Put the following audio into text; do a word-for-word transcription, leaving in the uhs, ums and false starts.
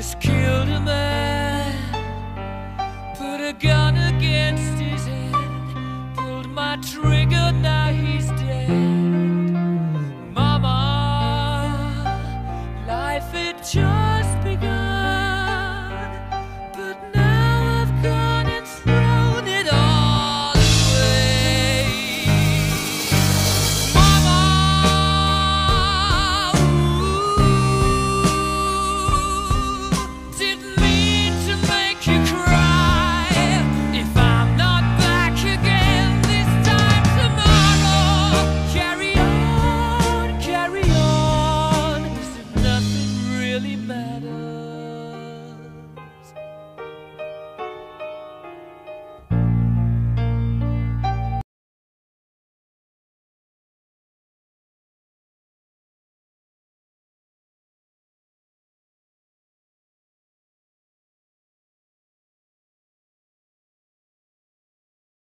just killed a man, put a gun against his head, pulled my trigger now.